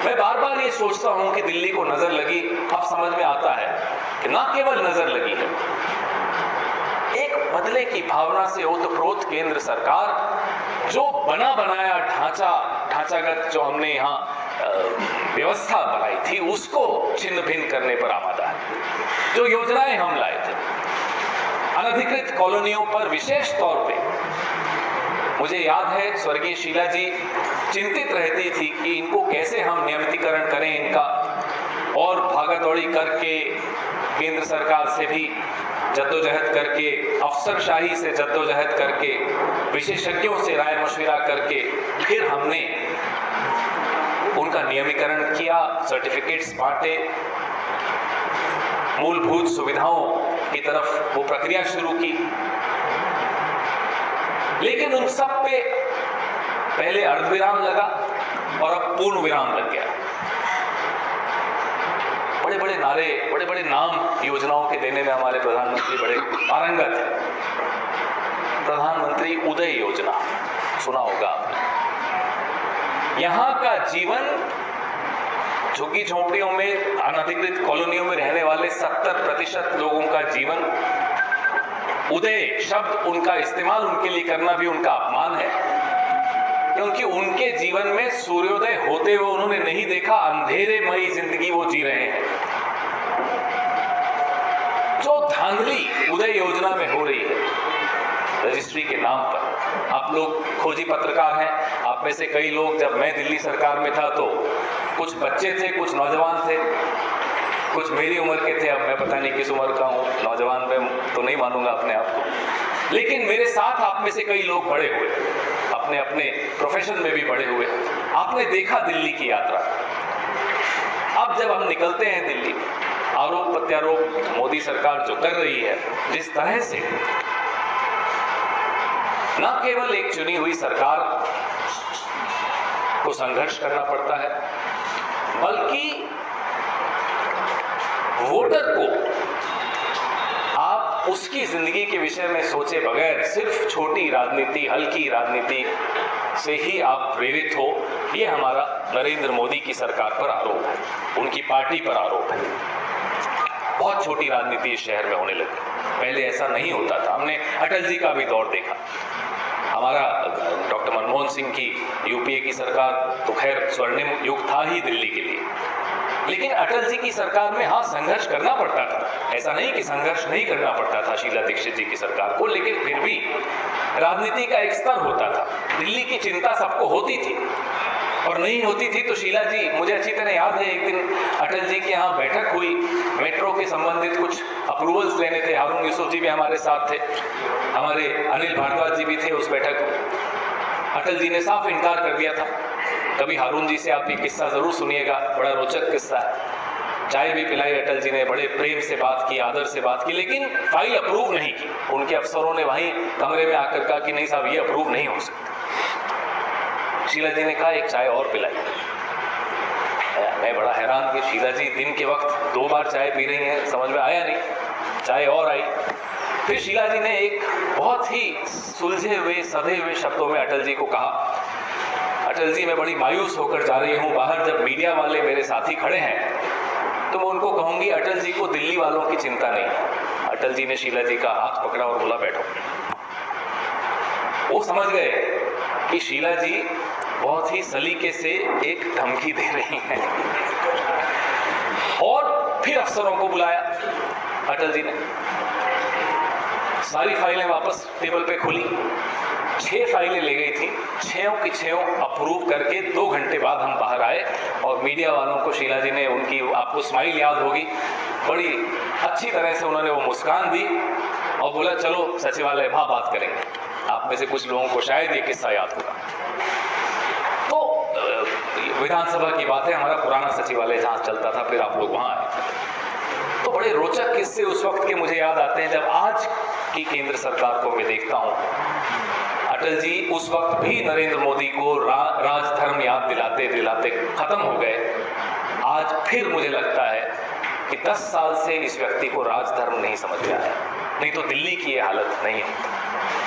मैं बार बार ये सोचता हूं कि दिल्ली को नजर लगी, अब समझ में आता है कि ना केवल नजर लगी है, एक बदले की भावना से ओतप्रोत केंद्र सरकार जो बना बनाया ढांचागत जो हमने यहाँ व्यवस्था बनाई थी उसको छिन्न भिन्न करने पर आमादा है। जो योजनाएं हम लाए थे अनधिकृत कॉलोनियों पर विशेष तौर पे, मुझे याद है स्वर्गीय शीला जी चिंतित रहती थी कि इनको कैसे हम नियमितीकरण करें इनका, और भागादौड़ी करके केंद्र सरकार से भी जद्दोजहद करके, अफसरशाही से जद्दोजहद करके, विशेषज्ञों से राय मशविरा करके फिर हमने उनका नियमीकरण किया, सर्टिफिकेट्स बांटे, मूलभूत सुविधाओं की तरफ वो प्रक्रिया शुरू की। लेकिन उन सब पे पहले अर्धविराम लगा और अब पूर्ण विराम लग गया। बड़े बड़े नारे, बड़े बड़े नाम योजनाओं के देने में हमारे प्रधानमंत्री बड़े पारंगत हैं। प्रधानमंत्री उदय योजना सुना होगा आपने। यहां का जीवन झुग्गी झोंपड़ियों में, अनधिकृत कॉलोनियों में रहने वाले 70% लोगों का जीवन, उदय शब्द उनका इस्तेमाल उनके लिए करना भी उनका अपमान है, क्योंकि उनके जीवन में सूर्योदय होते हुए उन्होंने नहीं देखा, अंधेरेमयी जिंदगी वो जी रहे हैं। जो धांधली उदय योजना में हो रही है रजिस्ट्री के नाम पर, आप लोग खोजी पत्रकार हैं, आप में से कई लोग, जब मैं दिल्ली सरकार में था तो कुछ बच्चे थे, कुछ नौजवान थे, कुछ मेरी उम्र के थे, अब मैं पता नहीं किस उम्र का हूँ, नौजवान में तो नहीं मानूंगा अपने आप को, लेकिन मेरे साथ आप में से कई लोग बड़े हुए, अपने अपने प्रोफेशन में भी बड़े हुए, आपने देखा दिल्ली की यात्रा। अब जब हम निकलते हैं दिल्ली, आरोप प्रत्यारोप मोदी सरकार जो कर रही है, जिस तरह से न केवल एक चुनी हुई सरकार को संघर्ष करना पड़ता है, बल्कि वोटर को आप उसकी जिंदगी के विषय में सोचे बगैर सिर्फ छोटी राजनीति, हल्की राजनीति से ही आप प्रेरित हो, ये हमारा नरेंद्र मोदी की सरकार पर आरोप है, उनकी पार्टी पर आरोप है। बहुत छोटी राजनीति इस शहर में होने लगी, पहले ऐसा नहीं होता था। हमने अटल जी का भी दौर देखा, हमारा डॉक्टर मनमोहन सिंह की यूपीए की सरकार तो खैर स्वर्णिम युग था ही दिल्ली के लिए, लेकिन अटल जी की सरकार में हाँ संघर्ष करना पड़ता था, ऐसा नहीं कि संघर्ष नहीं करना पड़ता था शीला दीक्षित जी की सरकार को, लेकिन फिर भी राजनीति का एक स्तर होता था, दिल्ली की चिंता सबको होती थी, और नहीं होती थी तो शीला जी, मुझे अच्छी तरह याद है एक दिन अटल जी के यहाँ बैठक हुई, मेट्रो के संबंधित कुछ अप्रूवल्स लेने थे, हारून यूसुफ जी भी हमारे साथ थे, हमारे अनिल भारद्वाज जी भी थे उस बैठक में। अटल जी ने साफ इनकार कर दिया था। कभी हारून जी से आप ये किस्सा जरूर सुनिएगा, बड़ा रोचक किस्सा है। चाय भी पिलाई अटल जी ने, बड़े प्रेम से बात की, आदर से बात की, लेकिन फाइल अप्रूव नहीं की। उनके अफसरों ने वहीं कमरे में आकर कहा कि नहीं साहब ये अप्रूव नहीं हो सकता। शीला जी ने कहा एक चाय और पिलाई। मैं बड़ा हैरान कि शीला जी दिन के वक्त 2 बार चाय पी रही हैं, समझ में आया नहीं, चाय और आई। फिर शीला जी ने एक बहुत ही सुलझे हुए, सधे हुए शब्दों में अटल जी को कहा, अटल जी मैं बड़ी मायूस होकर जा रही हूँ, बाहर जब मीडिया वाले मेरे साथी खड़े हैं तो मैं उनको कहूंगी अटल जी को दिल्ली वालों की चिंता नहीं है। अटल जी ने शीला जी का हाथ पकड़ा और बोला बैठो। वो समझ गए कि शीला जी बहुत ही सलीके से एक धमकी दे रही हैं, और फिर अफसरों को बुलाया अटल जी ने। सारी फाइलें वापस टेबल पे खुली, 6 फाइलें ले गई थी, 6 की 6 अप्रूव करके 2 घंटे बाद हम बाहर आए, और मीडिया वालों को शीला जी ने, उनकी आपको स्माइल याद होगी, बड़ी अच्छी तरह से उन्होंने वो मुस्कान दी और बोला चलो सचिवालय वहां बात करेंगे। आप में से कुछ लोगों को शायद ये किस्सा याद होगा। तो विधानसभा की बात है, हमारा पुराना सचिवालय जहां चलता था, फिर आप लोग वहां आए। तो बड़े रोचक किस्से उस वक्त के मुझे याद आते हैं, जब आज की केंद्र सरकार को मैं देखता हूं। अटल जी उस वक्त भी नरेंद्र मोदी को राजधर्म याद दिलाते दिलाते खत्म हो गए। आज फिर मुझे लगता है कि 10 साल से इस व्यक्ति को राजधर्म नहीं समझ में आया, नहीं तो दिल्ली की ये हालत नहीं होती।